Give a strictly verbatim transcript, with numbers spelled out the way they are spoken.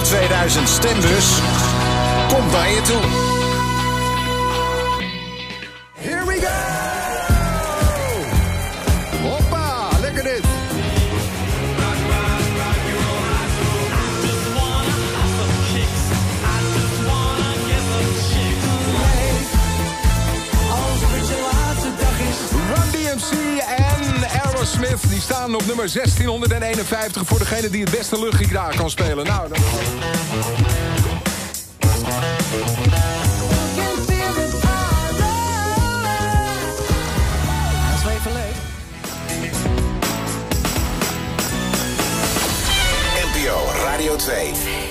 Top tweeduizend stembus komt naar je toe. Here we go! Hoppa, lekker dit. Run D M C en Aerosmith, die staan op nummer zestienhonderdeenenvijftig... voor degene die het beste luchtgitaar kan spelen. Nou, dan... Dat is wel even leuk. N P O Radio twee.